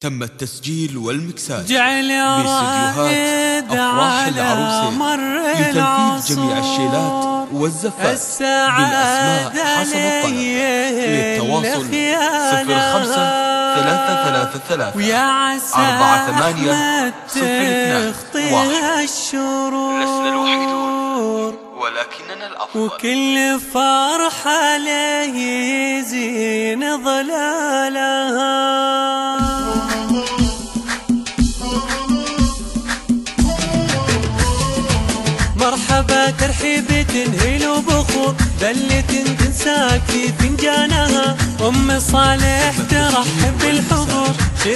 تم التسجيل والمكساج جعل باستديوهات أفراح العروسين لتنفيذ جميع الشيلات والزفات بالأسماء حسب الطلب. للتواصل 05-33-48-02. لسنا الوحيدون ولكننا الأفضل، وكل فرحة له يزين ظلالها. مرحبا ترحيب تنهيل وبخور بلة تنساك في فنجانها. أم صالح ترحب بالحضور،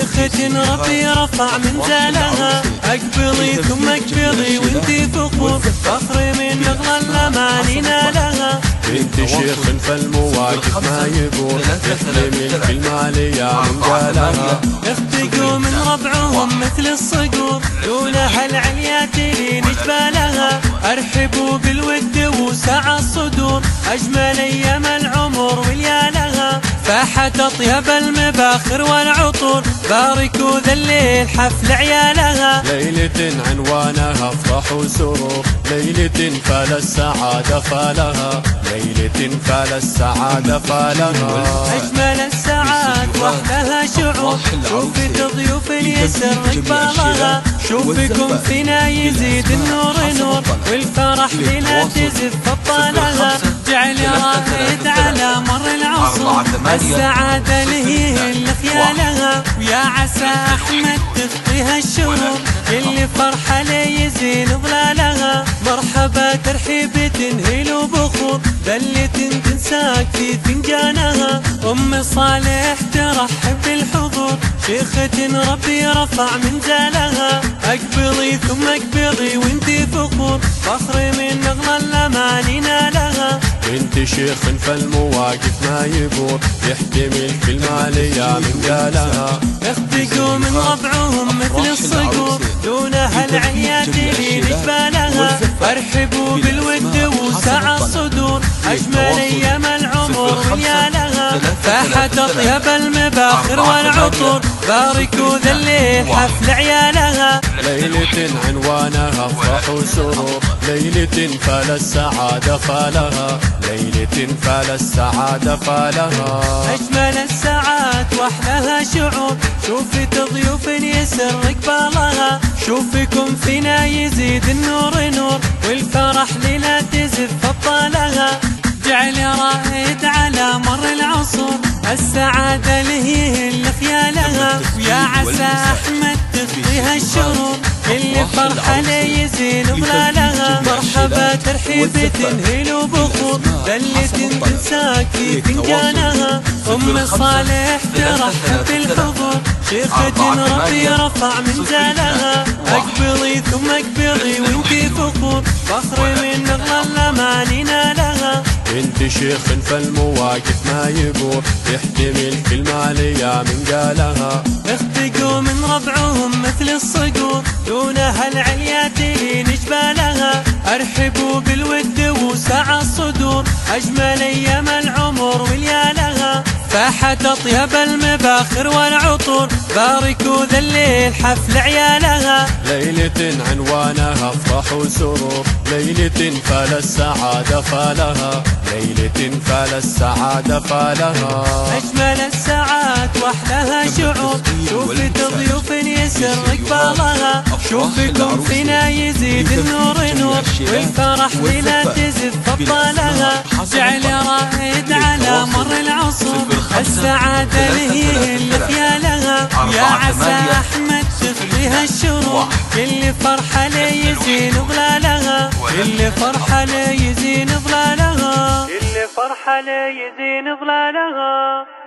شيخة ربي رفع من زالها. أقبلي ثم اقبلي وانتي فخور، فخر من نغلى الأماني نالها. بنت شيخ فالمواقف ما يقول، تحلم الكلمة عليا من قالها. اختقوا من ربعهم مثل الصقور، دونها العليات لين جبالها. ارحبوا بالود وسع الصدور، اجمل ايام العمر وليالها. فاحت اطيب المباخر والعطور، باركوا ذا الليل حفل عيالها. ليلة عنوانها افراح وسرور، ليلة فال السعادة فالها، ليلة فال السعادة فالها. اجمل السعاد واحلها شعور، شوفت ضيوف يسر اقبالها. شوفكم فينا يزيد النور نور، والفرح بنا تزف ابطالها. جعل راهد على مر العصور، السعادة لهي خيالها. ويا عسى احمد تخطيها الشهور، كل فرحة ليزين ظلالها. مرحبا ترحيب تنهيل وبخور، بلة تنساك في فنجانها. أم صالح ترحب بالحضور، شيخة ربي رفع من زالها. أقبلي ثم اقبلي وانتي فخور، فخر من نغلى الأماني نالها. بنت شيخ فالمواقف ما يبور، يحتمل كلمة عليا من قالها. اختقوا من ربعهم مثل الصقور، دونها العليات لين جبالها. ارحبوا بالود وسع الصدور، اجمل ايام العمر وليالها. فاحت اطيب المباخر والعطور، باركوا ذا الليل حفل عيالها. ليلة عنوانها افراح وسرور، ليلة فال السعادة فالها، ليلة فال السعادة فالها. اجمل الساعات واحلاها شعور، شوفت ضيوف يسر اقبالها. شوفكم فينا يزيد النور نور، والفرح لنا تزف ابطالها. جعل رائد على مر العصور، السعادة لهي خيالها. ويا عسى احمد تخفيها الشرور، كل فرحة ليزين ظلالها. مرحبا ترحيب تنهيل وبخور، بلة تنساك في فنجانها. أم صالح ترحب بالحضور، شيخة ربي رفع من زالها. أقبلي ثم اقبلي وانتي فخور، فخر من نغلى الأماني نالها. بنت شيخ فالمواقف ما يبور، يحتمل كلمة عليا من قالها. اختقوا من ربعهم مثل الصقور، دونها العليات لين جبالها. ارحبوا بالود وسع الصدور، اجمل ايام العمر وليالها. فاحت اطيب المباخر والعطور، باركوا ذا الليل حفل عيالها. ليلة عنوانها افراح وسرور، ليلة فال السعادة فالها، ليلة فال السعادة فالها. اجمل الساعات واحلاها شعور، شوفت ضيوف يسر اقبالها. شوفكم فينا يزيد النور نور، والفرح بنا تزف ابطالها. جعل رائد على مر العصور، السعادة لهي خيالها. يا عسى احمد تخفيها الشرور، كل فرحة ليزين ظلالها. كل فرحة ليزين ظلالها، كل فرحة ليزين ظلالها.